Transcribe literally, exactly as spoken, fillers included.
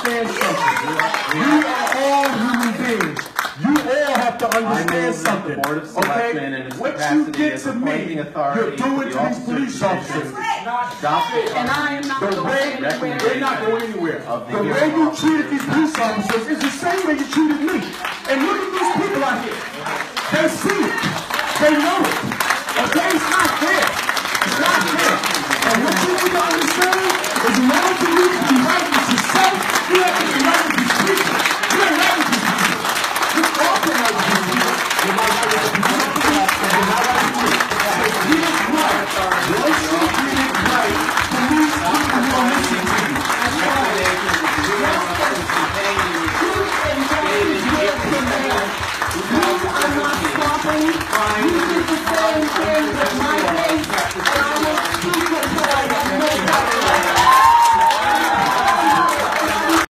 understand something. You are all human beings. You all have to understand something. Okay? What you get to me, you're doing to these police officers. And I am not the going way, anywhere. They're not going anywhere. The way you treated these police officers is the same way you treated me. And look at these people out here. They see it. They know it.